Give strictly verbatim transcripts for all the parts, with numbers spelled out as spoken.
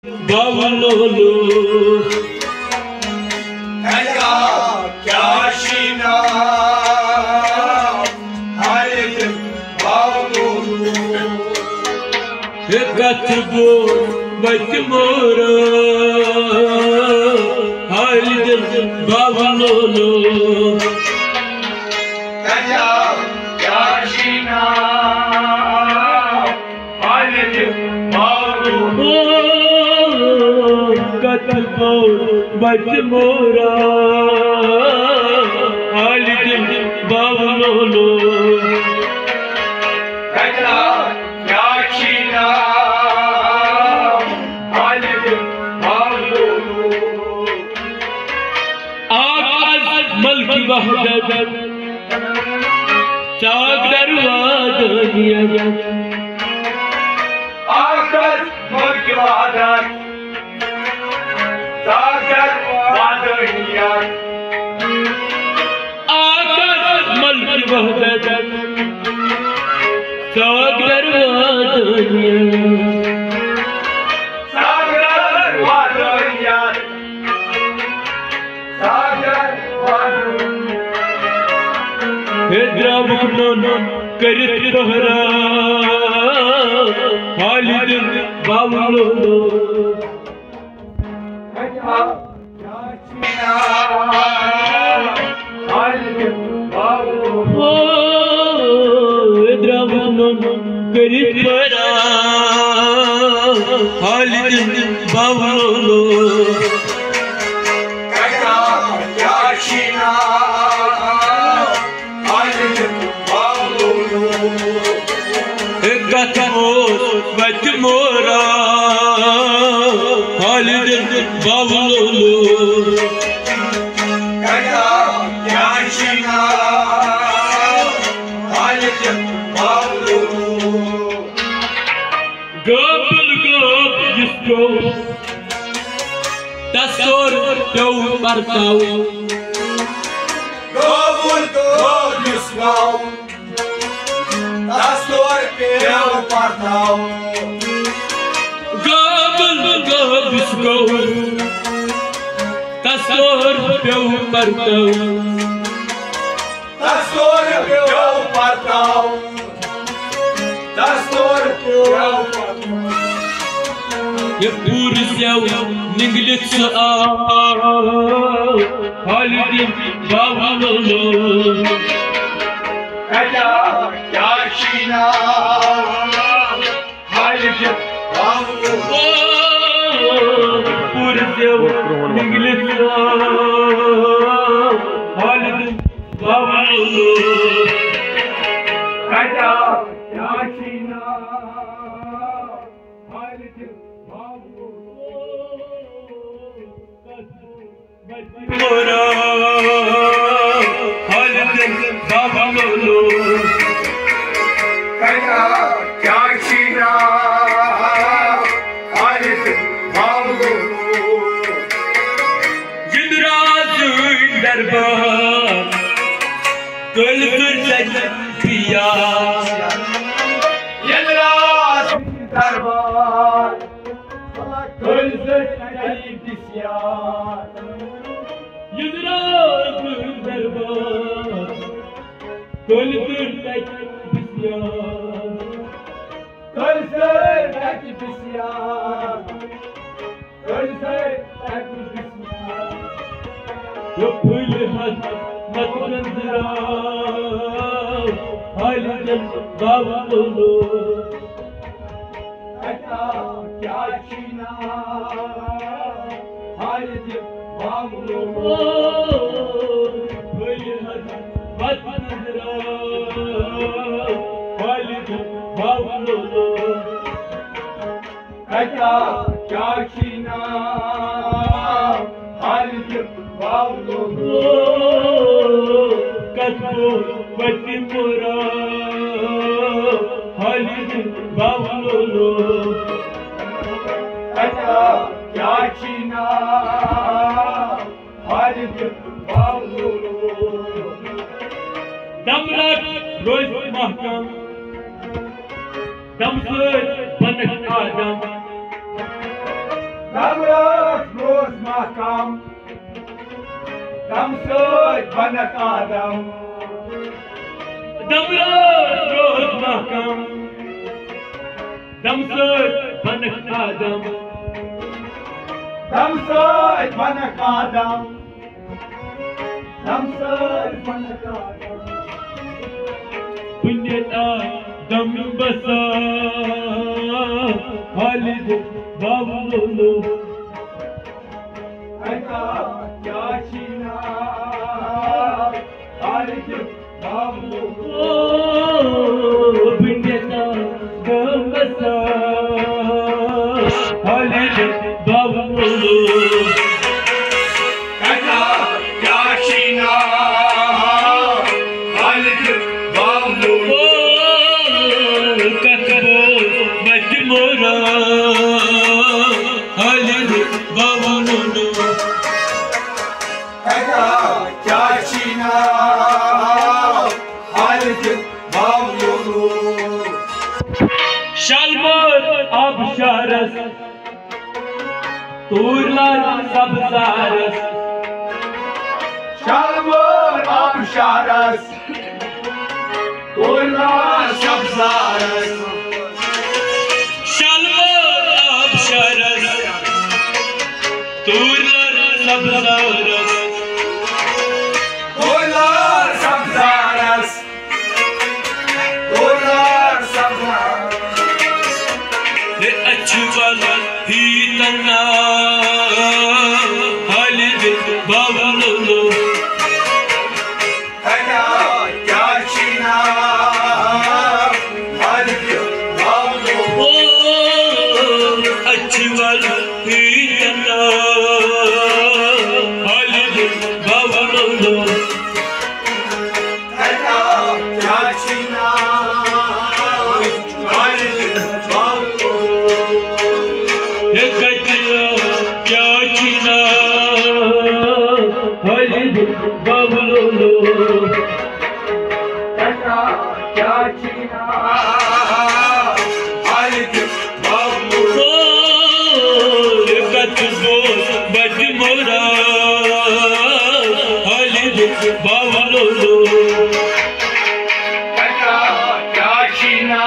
Bavlolu Ela Kashina Haydim Bavlolu Katbu Batmura Haydim Bavlolu Ela Kashina Haydim Bavlolu Katbu Batmura Haydim Bavlolu Ela Kashina Haydim Bavlolu आकाश मल्क वहदत चाक दरवाज़िया आकाश मल्क वहदत चाक दरवाज़िया आकाश मल्क वहदत चाक दरवाज़िया चाक दरवाज़िया Hedrabuknon karit tohra Halidin Bavlolu Hedrabuknon karit tohra Halidin Bavlolu Batmura Halidin Bavlolu Kaya Kashina Halidin Bavlolu Gobl gob jisko Tasor Teu Bartau Gobl gob jisko Tasor Teu Bartau Gobl gob jisko Tasor Teu Bartau Tasor Teu Bartau Tasor Teu Bartau Ye purseu ninglitsa Halidin Bavlolu Kaya Kashina Halidin Bavlolu Purseu ninglitsa Halidin Bavlolu Kaya Kashina Halidin Batmura Halidin Bavlolu Kaya Kashina Halidin Bavlolu Yidrazın derbar Gölgün piya Yedras Darbar Gözler isyan Yidrazın derbar Gölgün piya Gözler isyan Gözler isyan Yapıl hat matmanzira Halidin Bavlolu Kaya Kashina Halidin Bavlolu Yapıl hat matmanzira Halidin Bavlolu Kaya Kashina Halidin Bavlolu Katbu Batmura Halidin Bavlolu Kaya Kashina Halidin Bavlolu Damrak Roz Mahkam Damsız Banak Adam mahkam dam söz bana kadam Damlar roz mahkam Damsır banak adam dam söz bana kadam dam söz bana kadam Punyata dam basa Halid Bavlulu Eka yaşina Halid Bavlulu Punyata dam basa Halid Bavlulu Eka yaşina Halid Bavlulu Kakbo Bajmora Halid Bavlulu Eka yaşina Halid Bavlulu Şalmar abşaras Turlar sabzaras Şalmur abşaras Koylar sabzaras Şalmar abşaras Turlar sabzaras Koylar sabzaras Koylar sabzaras Ne açıvalar hitana Halid Bavlulu Eka yaşina Halid Bavlulu açıvalar hitana Halid Bavlulu Eka yaşina Halid Bavlulu Ne kaçıyor yaşına Halid Bavlulu Eka yaşina Halid Bavlulu Ne kaçıyor Bajmora Halid Bavlulu Eka yaşina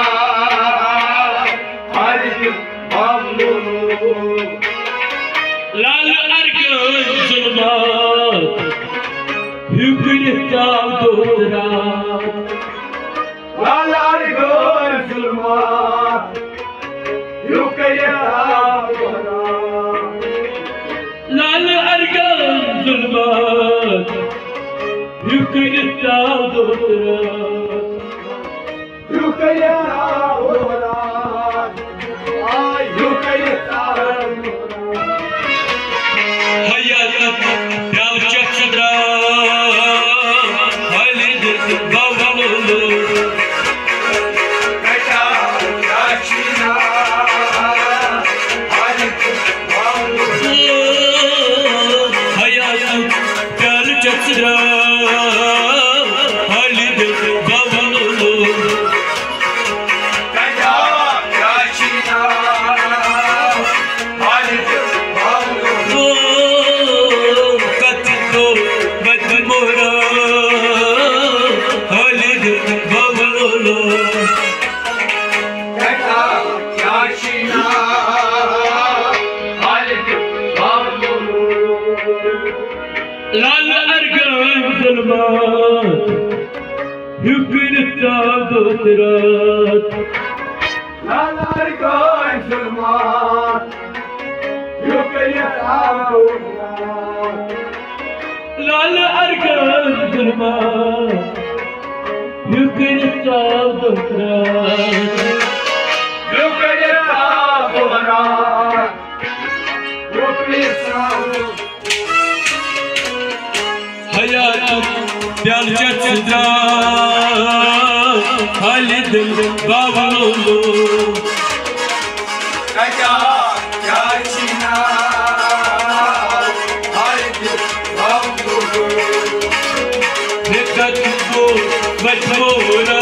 Halid Bavlulu Lal argın zulmat Hükürta durat Lal argın zulmat Yukayeta durat Lal argın zulmat Hükürta durat Yukayeta durat Ay yukayeta durat Hayat yavşak sıdra Halid Bavlulu Eka yaşina Halid Bavlulu Hayat yavşak sıdra Halid Bavlulu Eka yaşina Halid Bavlulu Katko Bajmora Halid Bavlulu Eka yaşina Halid Bavlulu Lal argın zulmat Hükürta durat Lal argın zulmat Yukayeta durat Lal argın zulmat Hükürta durat Yukayeta durat Yukayeta durat Hayat yavşak sıdra Halid Bavlulu Eka yaşina Halid Bavlulu Ne katko Bajmora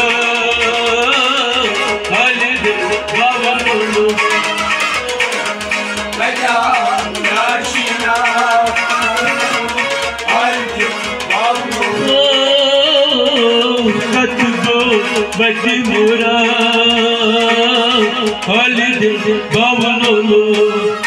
Halid Bavlulu Eka yaşina कतगो बड़ी मोरा हॉलिडे बावलो